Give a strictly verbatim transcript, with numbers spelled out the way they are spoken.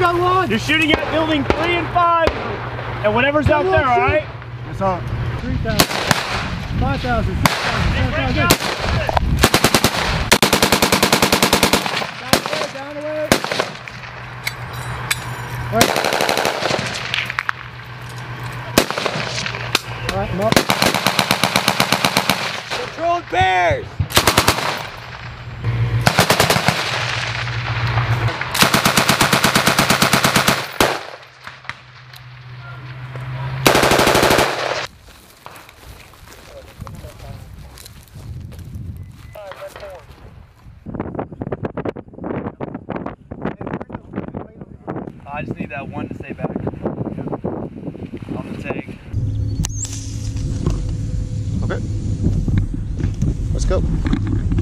got one. You're shooting at building three and five, and whatever's out there, all right? That's all. three thousand, five thousand, six thousand, seven thousand. Down the way, down the way. All right. All right, I'm up. Controlled pairs. I just need that one to stay back on the tank. Okay. Let's go.